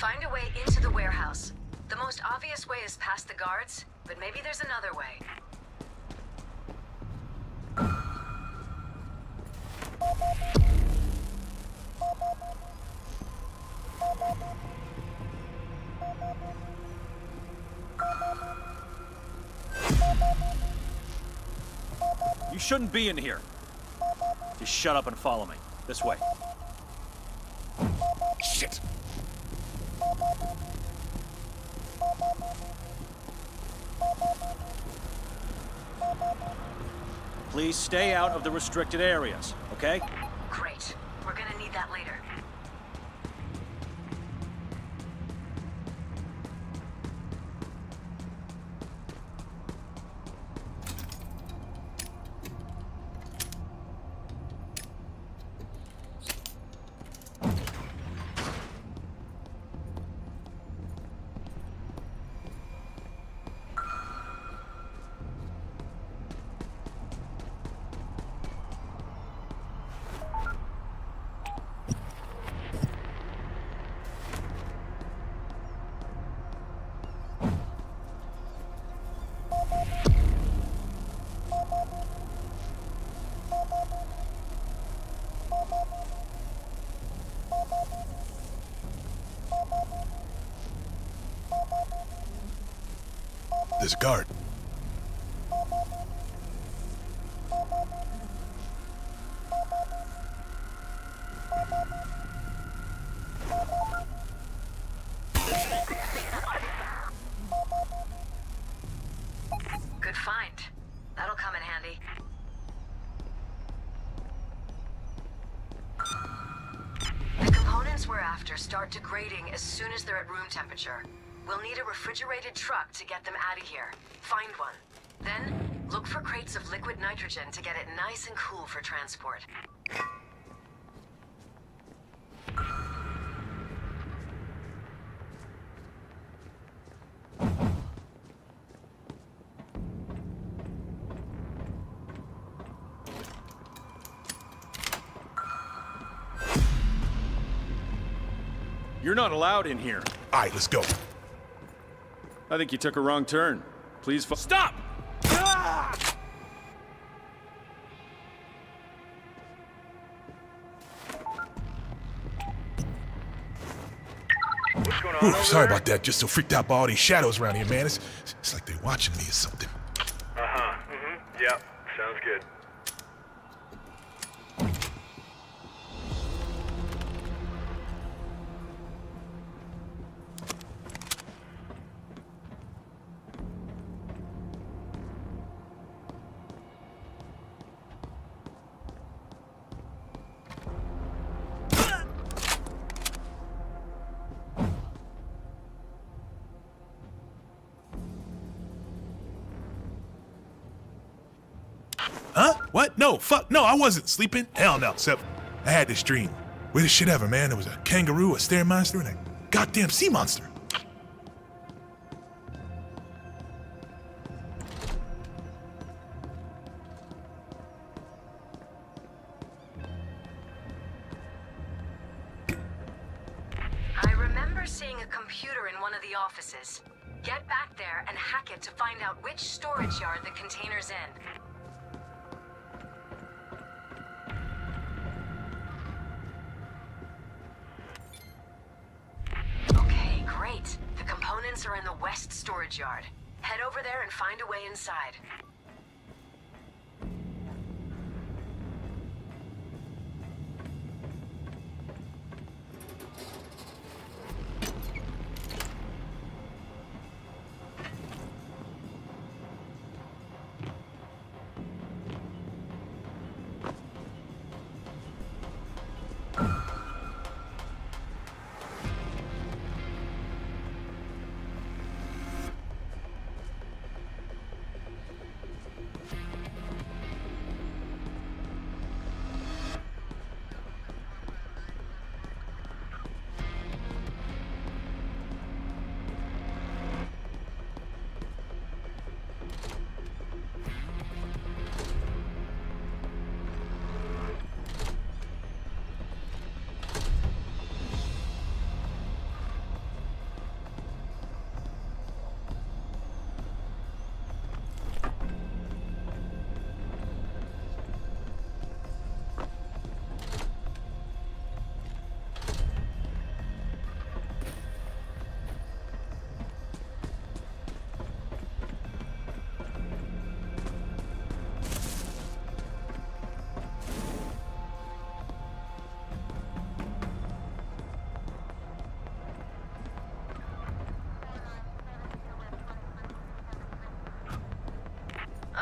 Find a way into the warehouse. The most obvious way is past the guards, but maybe there's another way. You shouldn't be in here. Just shut up and follow me. This way. Shit. Please stay out of the restricted areas, okay? Great. We're gonna need that later. There's a guard. Good find. That'll come in handy. The components we're after start degrading as soon as they're at room temperature. We'll need a refrigerated truck to get them out of here. Find one. Then, look for crates of liquid nitrogen to get it nice and cool for transport. You're not allowed in here. All right, let's go. I think you took a wrong turn. Please stop! Ah! What's going on over Sorry there? about that. Just so freaked out by all these shadows around here, man. It's like they're watching me or something. Uh-huh. Yep. Sounds good. Huh? What? No, fuck. No, I wasn't sleeping. Hell no. Except I had this dream. Weirdest shit ever, man. There was a kangaroo, a stair monster, and a goddamn sea monster. I remember seeing a computer in one of the offices. Get back there and hack it to find out which storage yard the container's in. Okay, great. The components are in the west storage yard. Head over there and find a way inside.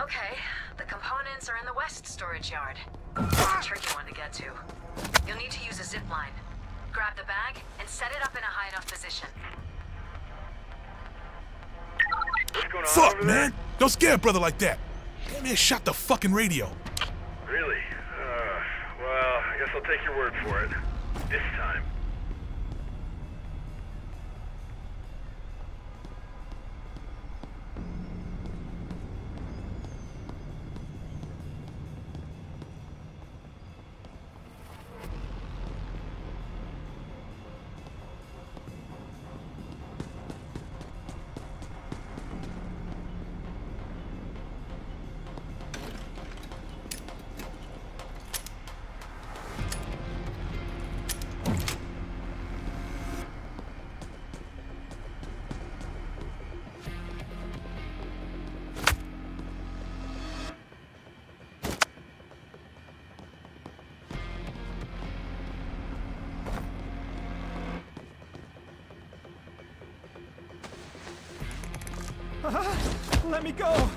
Okay, the components are in the west storage yard. It's a tricky one to get to. You'll need to use a zip line. Grab the bag and set it up in a high enough position. What's going on Fuck, over man! Don't scare a brother like that! That man shot the fucking radio. there? Really? Well, I guess I'll take your word for it. This time. Let me go!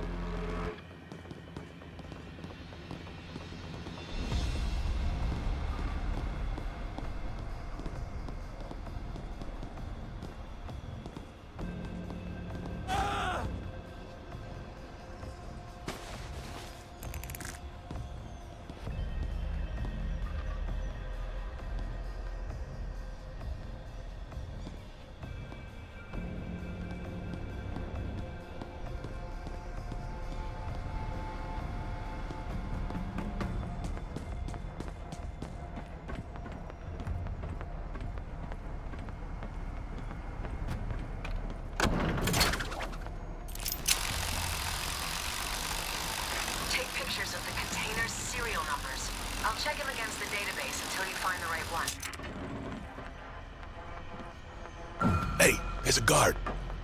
Pictures of the container's serial numbers. I'll check them against the database until you find the right one. Hey, there's a guard.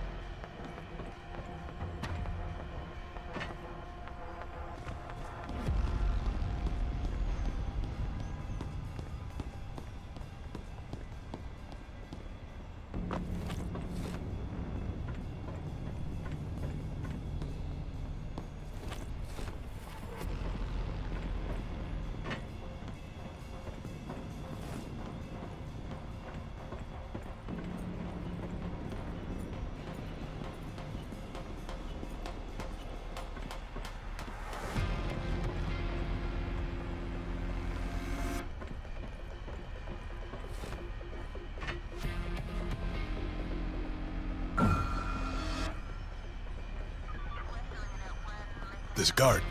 There's a guard.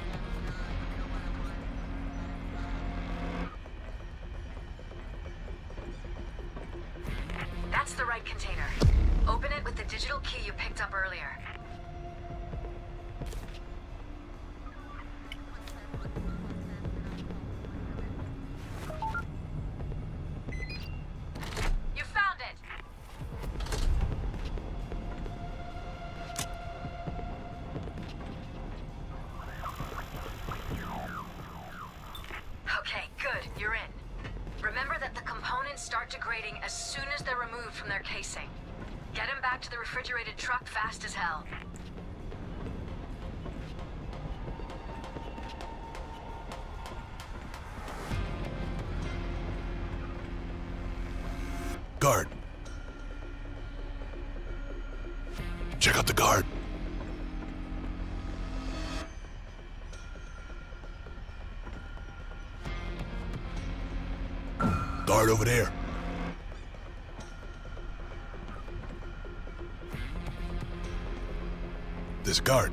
That's the right container. Open it with the digital key you picked up earlier. You found it! Okay, good. You're in. Remember that the components start degrading as soon as they're removed from their casing. Get them back to the refrigerated truck fast as hell. Guard. Check out the guard. Guard over there. There's a guard.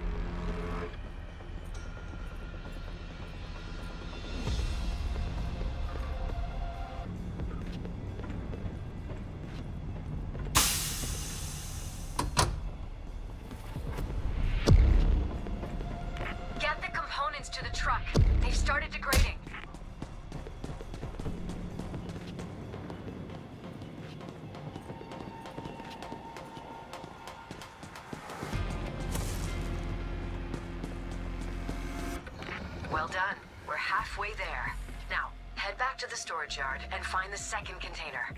Get the components to the truck. They've started degrading. Well done. We're halfway there. Now, head back to the storage yard and find the second container.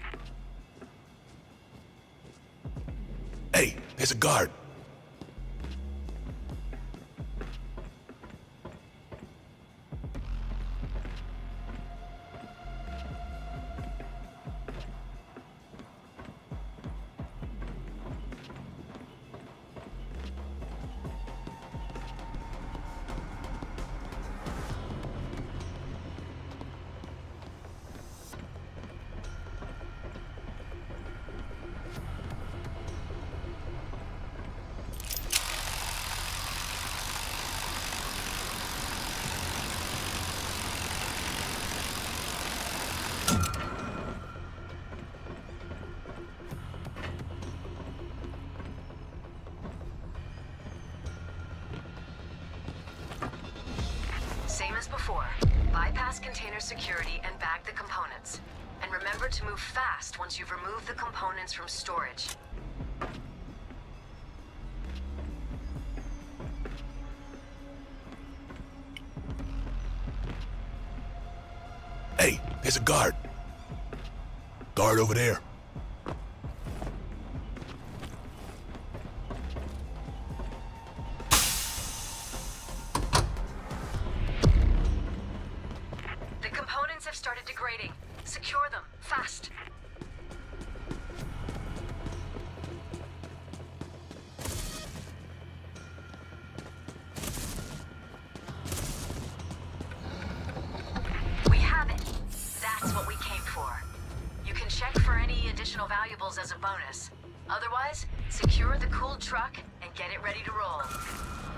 Hey, there's a guard. as before, bypass container security and bag the components. And remember to move fast once you've removed the components from storage. Hey, there's a guard. Guard over there. The components have started degrading. Secure them, fast. We have it. That's what we came for. You can check for any additional valuables as a bonus. Otherwise, secure the cooled truck and get it ready to roll.